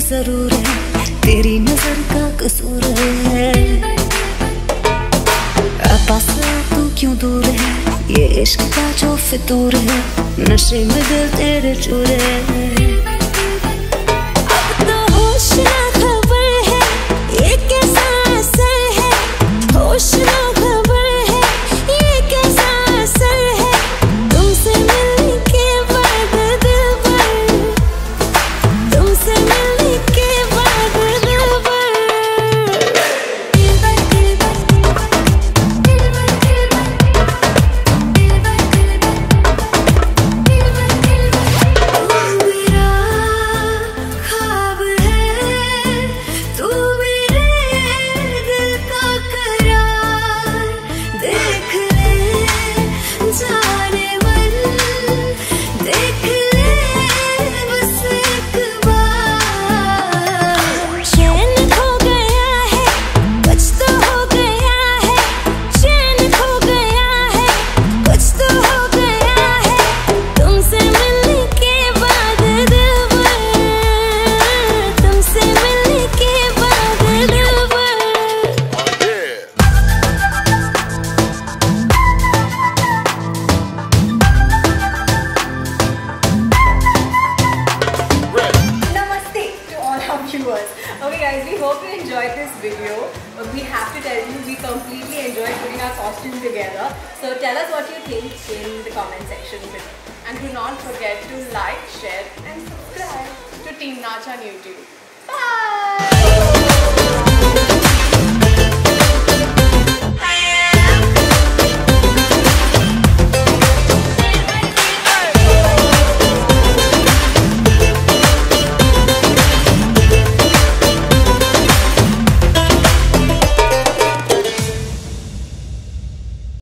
जरूर है, तेरी नजर का कसूर है। पास तू क्यों दूर है, ये इश्क का जो फितूर है, नशे में दिल तेरे चूर है। अब तो होश ना खबर है, ये कैसा असर है, होश ना खबर है, ये कैसा असर है, तुमसे मिलने के बाद दिलबर, तुमसे मिलने के बाद दिलबर। Okay guys, we hope you enjoyed this video. We have to tell you, we completely enjoyed putting our costumes together. So tell us what you think in the comment section below. And do not forget to like, share and subscribe to Team Naach on YouTube. Bye!